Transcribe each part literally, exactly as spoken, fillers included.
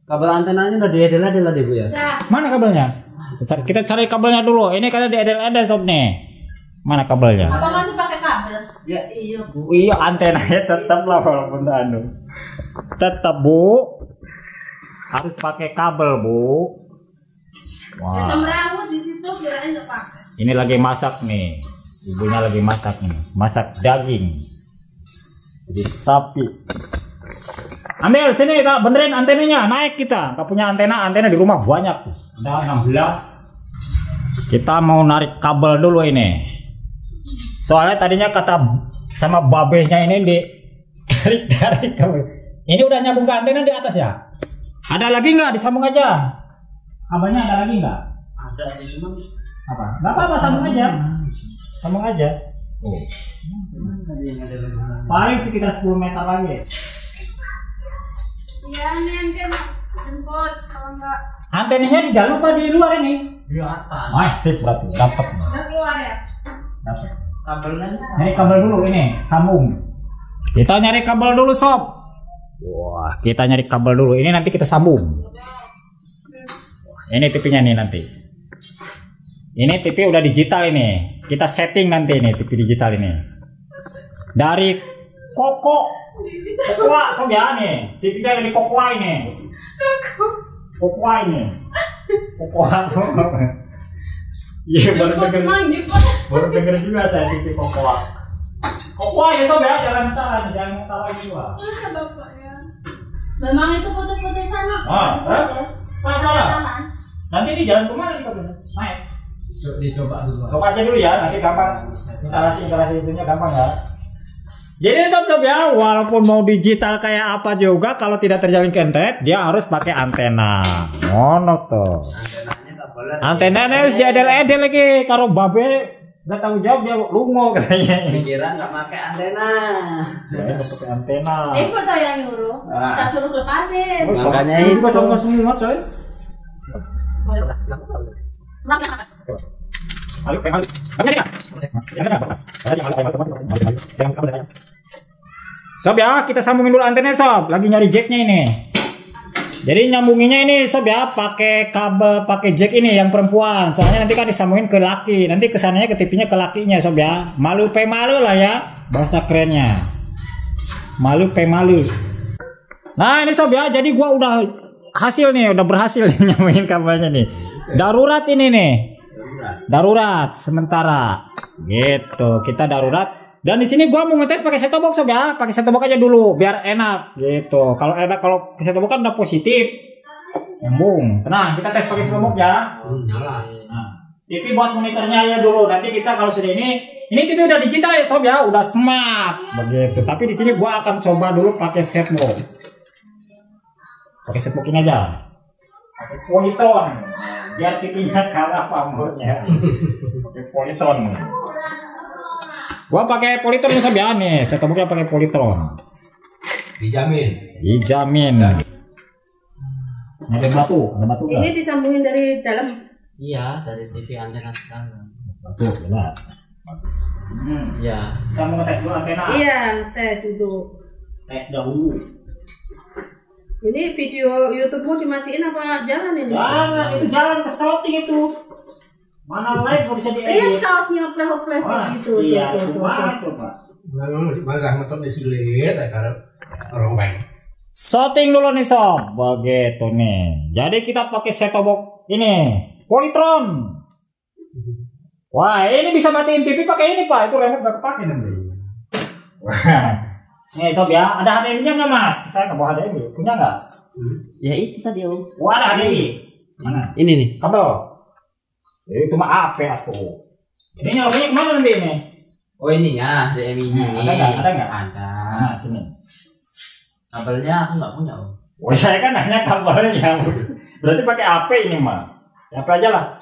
Kabel antenanya udah diedel-edel tadi Bu ya? Mana kabelnya? Kita cari, kita cari kabelnya dulu. Ini kan diedel-edel sob nih. Mana kabelnya? Apa masih pakai kabel? Ya iya Bu. Iya antenanya tetap lah walaupun anu. Tetap Bu. Harus pakai kabel Bu. Wah. Ya semrawut di situ kirain enggak pakai. Ini lagi masak nih. Ibunya lagi masak nih. Masak daging. Jadi sapi. Ambil sini Kak, benerin antenanya. Naik kita. Kak punya antena, antena di rumah banyak. Ada enam belas. Kita mau narik kabel dulu ini. Soalnya tadinya kata sama babehnya ini di tarik-tarik kabel. Ini udah nyambung ke antena di atas ya? Ada lagi nggak? Disambung aja. Kabelnya ada lagi nggak? Ada sih cuman Apa? Nggak apa-apa, sambung aja. Sambung aja. Oh. Paling sekitar sepuluh meter lagi. Iya nih antena jemput kalau enggak. Antenanya di dalam apa di luar ini? di atas. Wah, sip berarti dapat. Udah keluar ya? Dapat. Kabelnya Nyari kabel dulu ini, sambung. Kita nyari kabel dulu sob. Wah, kita nyari kabel dulu. Ini nanti kita sambung. Ini T V-nya nih nanti. Ini T V udah digital ini. Kita setting nanti ini T V digital ini. Dari Koko, Kokoa sob ya nih. T V-nya dari Kokoa ini. Kokoa ini. Kokoa. Iya baru denger. Baru denger juga saya T V Kokoa. Kokoa ya sob ya, jangan salah, jangan salah juga. Bapak ya. Memang itu putus-putus sana. Ah, eh? Mana? Nanti di jalan kemana nih kabelnya? Naik. dicoba dulu. Coba aja dulu ya, nanti gampang. Instalasi instalasi itunya gampang ya. Jadi sob-sob ya, walaupun mau digital kayak apa juga, kalau tidak terjalin ke internet, dia harus pakai antena. Ngono tuh. Antenanya kabelnya. Antenanya harus diedel-edel lagi. Kalau babe nggak tahu jawab dia lungo katanya. Kira nggak pakai antena. Ya, nggak pakai antena. Ibu tuh yang nyuruh. Kita suruh lepasin. Makanya itu itu. sama semua coy. Ayo, ayo, sob ya, kita sambungin dulu antena sob. Lagi nyari jacknya ini. Jadi nyambunginnya ini sob ya, pakai kabel, pakai jack ini yang perempuan. Soalnya nanti kan disambungin ke laki. Nanti kesananya ke T V-nya ke lakinya sob ya. Malu pe malu lah ya, bahasa kerennya. Malu pe malu. Nah ini sob ya, jadi gua udah hasil nih, udah berhasil nih nyambungin kabelnya nih. Darurat ini nih. Darurat sementara gitu, kita darurat. Dan di sini gua mau ngetes pakai set-top box sob ya, pakai set-top box aja dulu biar enak gitu. Kalau enak, kalau set-top box kan udah positif nyambung. Tenang, kita tes pakai set-top box ya. Nyala. Nah, T V buat monitornya ya dulu, nanti kita kalau sudah ini ini T V udah digital ya sob ya, udah smart begitu. Tapi di sini gua akan coba dulu pakai set-top box. Pakai set-top box ini aja, pakai Polytron biar T V-nya kalah pamornya. Pakai Polytron. Gua pakai Polytron sob ya nih, set-top box-nya pakai Polytron. Dijamin. Dijamin. Ada batu, ada batu. Ini disambungin dari dalam. Iya, dari T V antena sekarang. Batu, ya. Iya. Kita mau ngetes dulu antena. Iya, tes dulu. Tes dahulu. Ini video YouTube-mu dimatiin apa jalan ini? Jangan, itu jalan ke shooting itu. Mana live bisa Lihat diedit. kaosnya pleh-pleh Wah, gitu. siap, tuh, tuh, tuh, coba, tuh. coba. Malah motor disilit karena orang baik. Shooting dulu nih sob, begitu nih. Jadi kita pakai set-top box ini, Polytron. Wah, ini bisa matiin T V pakai ini pak, itu remote gak kepake nanti. Wah, nih sob ya, ada H D M-nya nggak mas? Saya nggak bawa H D M I, punya nggak? Ya itu tadi om. Wah, ada H D M I. Mana? Ini nih. Kabel. Itu mah A P aku. Ini nyalurnya kemana nanti ini? Oh ininya, D M I-nya. Nah, ada nggak? Ada nggak? Ada. Nah, sini. Kabelnya aku nggak punya om. Wah, saya kan nanya kabelnya. Berarti pakai A P ini mah. A P aja lah.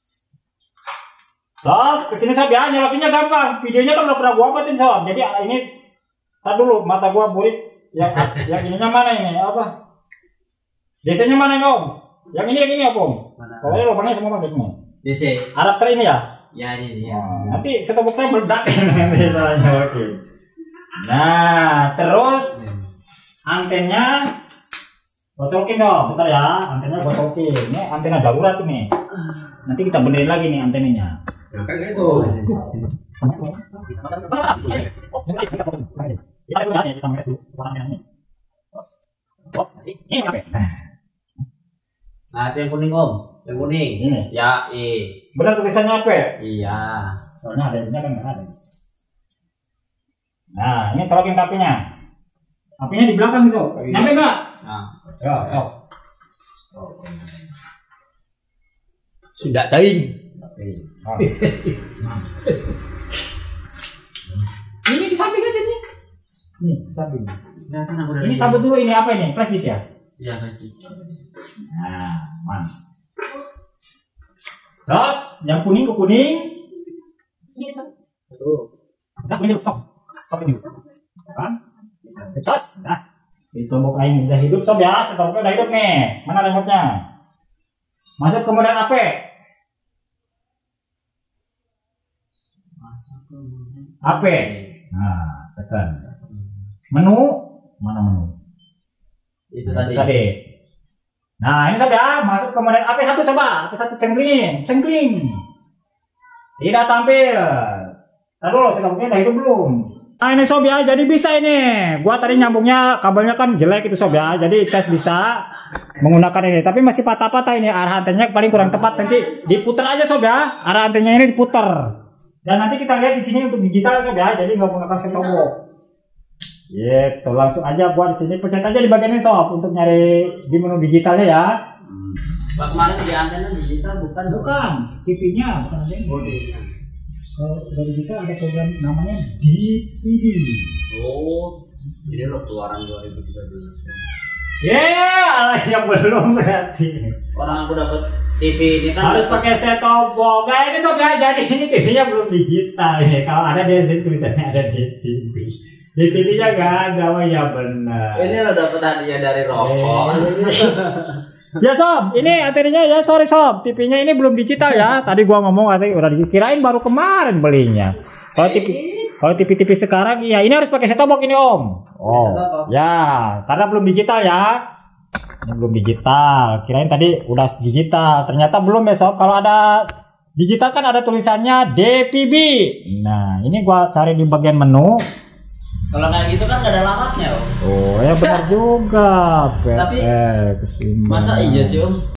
Terus kesini sob ya, nyolokinnya gampang. Videonya kan udah pernah gua buatin sob. Jadi ini, tar dulu mata gua burik. Yang yang ininya mana ini? Apa? D C-nya mana om? Yang ini yang ini apa om? Soalnya lubangnya semua masuk semua. D C. Adapter ini ya? Ya ini dia. Nah, nanti set-top box saya meledak nanti soalnya oke. Nah, terus antennya Gua colokin dong, bentar ya. Antenanya gua colokin. Ini antena darurat ini. Nanti kita benerin lagi nih antenanya. Ngapain itu? Nah, itu yang kuning om, yang kuning. Ini. Ya, i. Benar tulisannya apa? Iya. Soalnya ada ini kan nggak ada. Nah, ini colokin tapinya. Tapinya di belakang itu. Nyampe nggak? Nah, Ya, ya. Sudah taing. Ini di samping aja nih. Nih, di samping. nah, kan aku udah Ini cabut dulu, ini apa ini? Flash disk ya? Iya, lagi. Nah, man. Terus, yang kuning ke kuning. Ini tuh. Stop ini, stop. Stop ini. Kan? Terus, nah. Si tombol lain udah hidup sob ya, si tombol udah hidup nih. Mana remote-nya? Masuk ke mode A P. A P. Nah, tekan. Menu, mana menu? Itu tadi. Tadi. Nah, ini sob ya, masuk ke mode A P satu coba. A P satu cengkling, cengkling. Tidak tampil. Taruh, si tombol udah hidup belum? Nah ini sob ya, jadi bisa ini. Gua tadi nyambungnya kabelnya kan jelek itu sob ya. Jadi tes bisa menggunakan ini. Tapi masih patah-patah ini. Arah antenanya paling kurang tepat. Nanti diputar aja sob ya. Arah antenanya ini diputar. Dan nanti kita lihat di sini untuk digital sob ya. Jadi nggak menggunakan set top box. Gitu, langsung aja gua di sini pencet aja di bagian ini sob untuk nyari di menu digitalnya ya. Hmm. Bah, kemarin di antena digital bukan? Bukan, T V-nya bukan antena. Oh, digital. Kalau dari kita ada program namanya D P D. Oh, ini lo keluaran dua ribu tiga belas. Yeah, alah yang belum berarti. Orang aku dapat T V ini kan Harus pakai set top box. Nah ini sob ya, jadi ini T V-nya belum digital ya. Kalau ada di sini tulisannya ada D T V. D T V-nya nggak ada, oh ya benar. ini lo dapat hadiah dari rokok. Ya sob, ini antenanya ya sorry sob, T V-nya ini belum digital ya. Tadi gua ngomong katanya udah dikirain baru kemarin belinya. Kalau T V kalau T V-T V sekarang iya ini harus pakai set top box ini om. Oh, ya karena belum digital ya. Ini belum digital. Kirain tadi udah digital, ternyata belum ya sob. Kalau ada digital kan ada tulisannya D P B. Nah ini gua cari di bagian menu. Kalau kayak gitu kan gak ada alamatnya om. Oh ya benar juga. Tapi eh, masa iya sih om?